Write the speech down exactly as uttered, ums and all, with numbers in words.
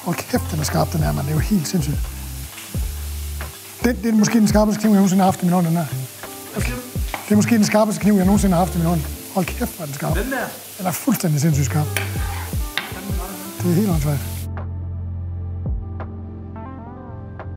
Hold kæft, den er skarp, den her, mand. Det er jo helt sindssygt. Det, det er måske den skarpeste kniv, jeg nogensinde har haft i min hånd, den her. Det er måske den skarpeste kniv, jeg nogensinde har haft i min hånd. Hold kæft, hvor er den skarp. Den der? Den er fuldstændig sindssygt skarp. Det er helt åndssvagt.